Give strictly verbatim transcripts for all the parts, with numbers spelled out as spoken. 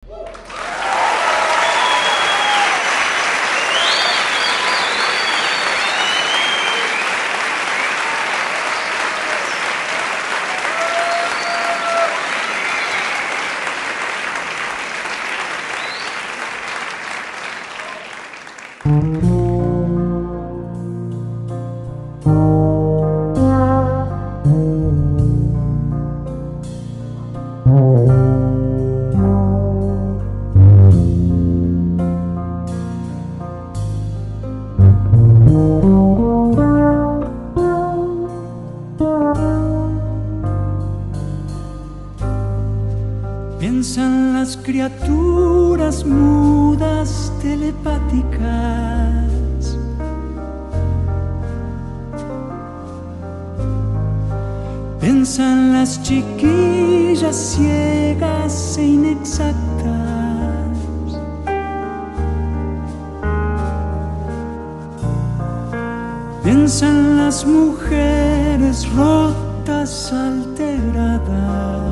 Piensan las criaturas mudas telepáticas, piensan las chiquillas ciegas e inexactas, piensan las mujeres rotas, alteradas.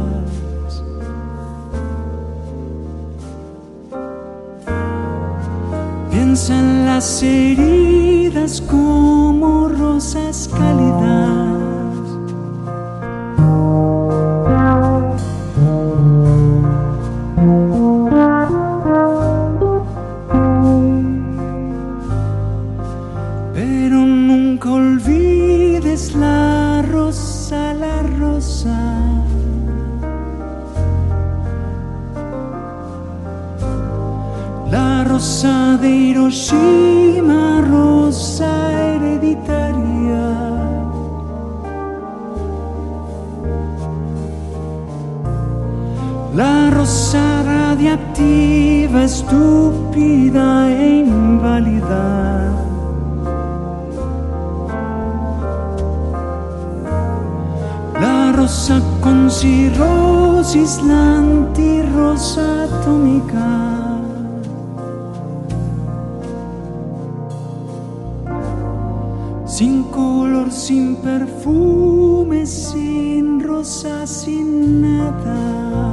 Piensan las heridas como rosas cálidas. Pero nunca olvides la rosa, la rosa. La rosa de Hiroshima, rosa hereditaria. La rosa radiactiva, estúpida e inválida. La rosa con cirrosis, la antirrosa atómica. Sin color, sin perfume, sin rosa, sin nada.